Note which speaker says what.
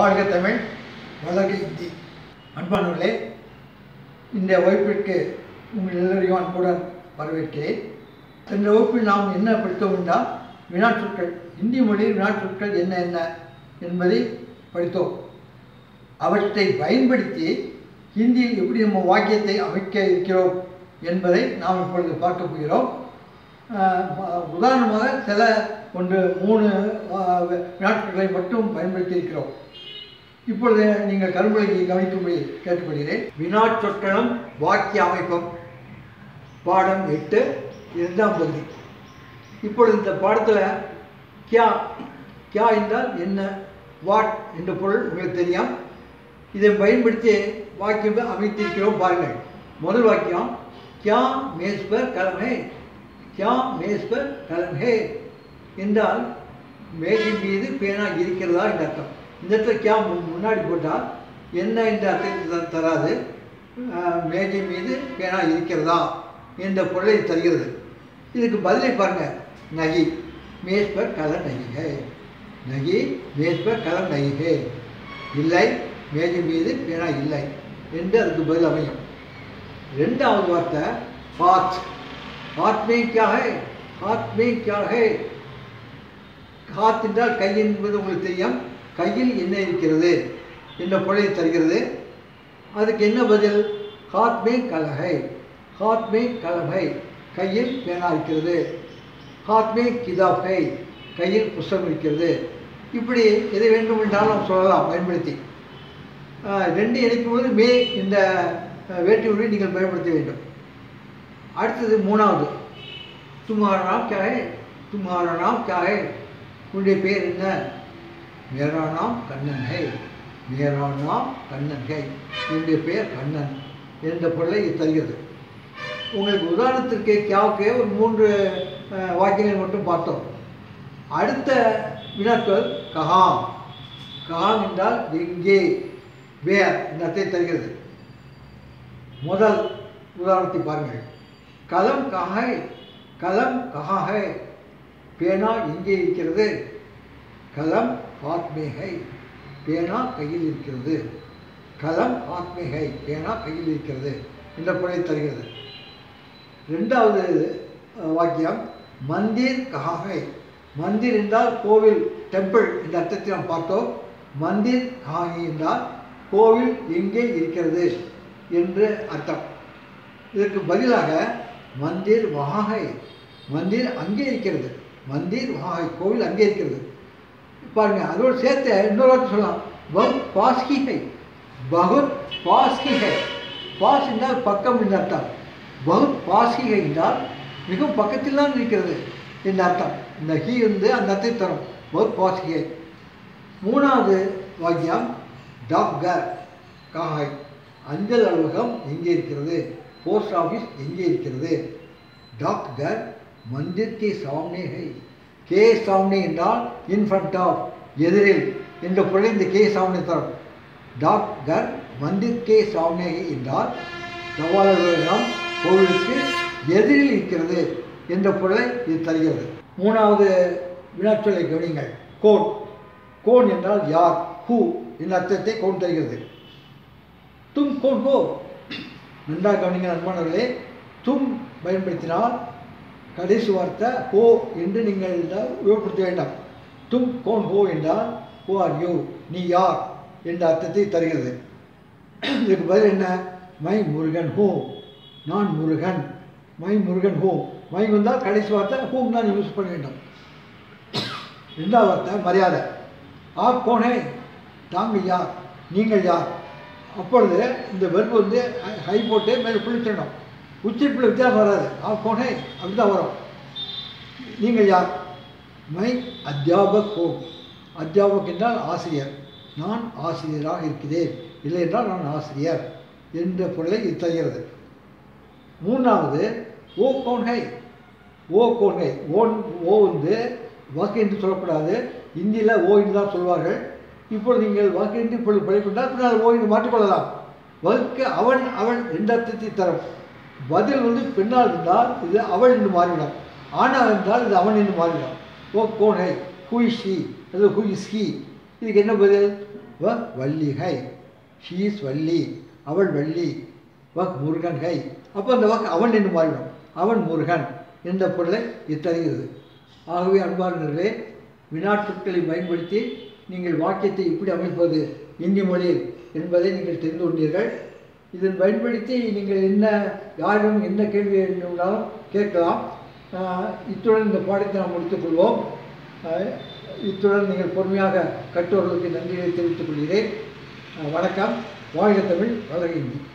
Speaker 1: வாழ்க தமிழ் வளர்க இந்தி. அன்பானவர்களே, இந்த வகுப்பிற்கு உங்கள் எல்லோரையும் அன்புடன் வரவேற்கிறேன். சென்ற வகுப்பில் நாம் என்ன படித்தோம் என்றால் வினாச்சொற்கள், இந்தி மொழியில் வினாச்சொற்கள் என்ன என்ன என்பதை படித்தோம். அவற்றை பயன்படுத்தி ஹிந்தியில் எப்படி நம்ம வாக்கியத்தை அமைக்க இருக்கிறோம் என்பதை நாம் இப்பொழுது பார்க்க போகிறோம். உதாரணமாக சில 3 வினாட்களை மட்டும் பயன்படுத்தி இருக்கிறோம். இப்பொழுது நீங்கள் கரும்புலகை கவனிக்கும்படி கேட்டுக்கொள்கிறேன். வினாச்சொற்களும் வாக்கிய அமைப்பும் பாடம் 8 2ஆம் பகுதி. இப்பொழுது இந்த பாடத்தில் கியா என்றால் என்ன, வாட் என்ற பொருள் உங்களுக்கு தெரியும். இதை பயன்படுத்தி வாக்கியம் அமைத்திருக்கிறோம். பாருங்கள், முதல் வாக்கியம் கியா மேஸ் பர் கலம் ஹே. கியா மேஸ் பர் கலம் ஹே என்றால் மேஜின் மீது பேனா இருக்கிறதா என்ற அர்த்தம். இந்த இடத்துல கியா முன்னாடி போட்டால் என்ன என்ற அர்த்தத்தை தராது, மேஜின் மீது பேனா இருக்கிறதா என்ற பொருளை தருகிறது. இதுக்கு பதிலை பாருங்கள், நகி மேஸ் பர் கலம் நகி ஹே. நகி மேஸ் பர் கலம் நகி ஹே, இல்லை மேஜின் மீது பேனா இல்லை என்று அதுக்கு பதில் அமையும். ரெண்டாவது வார்த்தை ஹாத். ஹாத் மே கியா ஹே, ஹாத் மே கியா ஹே. ஹாத் என்றால் கை என்பது உங்களுக்கு தெரியும். கையில் என்ன இருக்கிறது என்ற பொருளை தருகிறது. அதுக்கு என்ன பதில், ஹாத் மே கலம் ஹை. ஹாத் மே கலம் ஹை, கையில் பேனா இருக்கிறது. ஹாத் மே கிதாப் ஹை, கையில் புஸ்தகம் இருக்கிறது. இப்படி எது வேண்டும் என்றாலும் நாம் சொல்லலாம் பயன்படுத்தி. ரெண்டு இணைக்கும்போது மே இந்த வேட்டி உரை நீங்கள் பயன்படுத்த வேண்டும். அடுத்தது மூணாவது, தும்ஹாரா நாம் கியா ஹே. தும்ஹாரா நாம் கியா ஹே, உன்னுடைய பேர் என்ன. மேரா நாம் கண்ணன் ஹே. மேரா நாம் கண்ணன் ஹே, என்னுடைய பெயர் கண்ணன் என்ற பொருளை தருகிறது. உங்களுக்கு உதாரணத்திற்கு கியாவுக்கே ஒரு 3 வாக்கியங்கள் மட்டும் பார்த்தோம். அடுத்த வினாக்கள் கஹாம். கஹாம் என்றால் எங்கே, வேர் என்ற அர்த்தத்தை தருகிறது. முதல் உதாரணத்தை பாருங்கள், கலம் கஹா ஹை. கலம் கஹா ஹை, பேனா எங்கே இருக்கிறது. கலம் ஹாத் மே ஹை, பேனா கையில் இருக்கிறது. கலம் ஹாத் மே ஹை, பேனா கையில் இருக்கிறது என்ற பொருளை தருகிறது. ரெண்டாவது வாக்கியம் மந்திர் கஹா ஹை. மந்திர் என்றால் கோவில், டெம்பிள் என்ற அர்த்தத்தை நாம் பார்த்தோம். மந்திர் கஹா ஹை என்றால் கோவில் எங்கே இருக்கிறது என்று அர்த்தம். இதற்கு பதிலாக மந்திர் வஹா ஹை. மந்திர் அங்கே இருக்கிறது. மந்திர் வஹா ஹை, கோவில் அங்கே இருக்கிறது. பாருங்கள், அதோடு சேர்த்து இன்னொரு வார்த்தை சொல்லலாம், பகுத் பாஸ் கி ஹை. பகுத் பாஸ் கி ஹை. பாஸ் என்றால் பக்கம் என்ற அர்த்தம். பகுத் பாஸ் கி ஹை என்றால் மிகவும் பக்கத்தில் தான் இருக்கிறது என்ற அர்த்தம். இந்த ஹி வந்து அந்த அர்த்தத்தை தரும், பகுத் பாஸ் கி ஹை. மூணாவது வாக்கியம் டாக்கர் கஹா ஹை. அஞ்சல் அலுவலகம் எங்கே இருக்கிறது. போஸ்ட் ஆஃபீஸ் எங்கே இருக்கிறது. டாக்கர் மந்திர் கே சாம்னே ஹை. கே சாம்னே என்றால் இன் ஃப்ரண்ட் ஆஃப், எதிரில் என்ற பொருளை இந்த கே சாம்னே தரும். டாக்கர் மந்திர் கே சாம்னே ஹை என்றால் தபால் அலுவலகம் கோவிலுக்கு எதிரில் இருக்கிறது என்ற பொருளை இது தருகிறது. மூணாவது வினாச்சொல்லை கவனிங்கள், கோன். கோன் என்றால் யார், ஹூ என்ற அர்த்தத்தை கோன் தருகிறது. தும் கோன் ஹோ. நன்றாக கவனிங்கள் அன்பானவர்களே, தும் பயன்படுத்தினால் கடைசி வார்த்தை ஹோ என்று நீங்கள் உபயோகப்படுத்த வேண்டாம். தும் கோன் ஹோ என்றால் ஹூ ஆர் யூ, நீ யார் என்ற அர்த்தத்தை தருகிறது. இதுக்கு பதில் என்ன, மை முருகன் ஹோ. நான் முருகன். மை முருகன் ஹோ. மை வந்தால் கடைசி வார்த்தை ஹூம் தான் யூஸ் பண்ண வேண்டும். ரெண்டாவது வார்த்தை மரியாதை. ஆப் கோன் ஹே, தாங்கள் யார், நீங்கள் யார். அப்பொழுது இந்த வெர்பு வந்து ஹை போட்டு மேலே புள்ளிச்சிடணும். உச்சிப்பில் வித்தியாசம் வராது. ஆப் கோன் ஹே அப்படி தான் வரும். நீங்கள் யார். மை அத்தியாபக் ஹோ. அத்தியாபக் என்றால் ஆசிரியர். நான் ஆசிரியராக இருக்கிறேன், இல்லை என்றால் நான் ஆசிரியர் என்ற பொருளை இது தருகிறது. மூணாவது ஓ கோன் ஹை. ஓ கோன் ஹை. ஓ வந்து வாக்கு என்று சொல்லக்கூடாது. இந்தியில் ஓ என்று தான் சொல்வார்கள். இப்பொழுது நீங்கள் வாக்கு என்று இப்பொழுது படிக்கொண்டால் பின்னால் ஓ என்று மாற்றிக்கொள்ளலாம். வகுக்கு அவன் அவள் என்ற அர்த்தத்தை தரும். பதில் வந்து பெண்ணால் இருந்தால் இது அவள் என்று மாறிவிடும். ஆணால் என்றால் இது அவன் என்று மாறிவிடும். ஓ கோன் ஹை, ஹூ இஸ் ஹி அல்லது ஹூ இஸ் ஹி. இதுக்கு என்ன பதில், வ வள்ளிகை. ஷீ இஸ் வள்ளி, அவள் வள்ளி. வ முருகன்கை. அப்போ அந்த வாக்கு அவன் என்று மாறிடும். அவன் முருகன் என்ற பொருளை இது தருகிறது. ஆகவே அன்பார்ந்தவர்களே, வினாட்சொற்களை பயன்படுத்தி நீங்கள் வாக்கியத்தை எப்படி அமைப்பது இந்தி மொழியில் என்பதை நீங்கள் தெரிந்து கொண்டீர்கள். இதன் பயன்படுத்தி நீங்கள் யாரிடம் என்ன கேள்வி வேண்டுமானாலும் கேட்கலாம். இத்துடன் இந்த பாடத்தை நாம் முடித்துக்கொள்வோம். இத்துடன் நீங்கள் பொறுமையாக கற்றோர்களுக்கு நன்றியை தெரிவித்துக் கொள்கிறேன். வணக்கம். வாழ்க தமிழ், வளர்க இந்தி.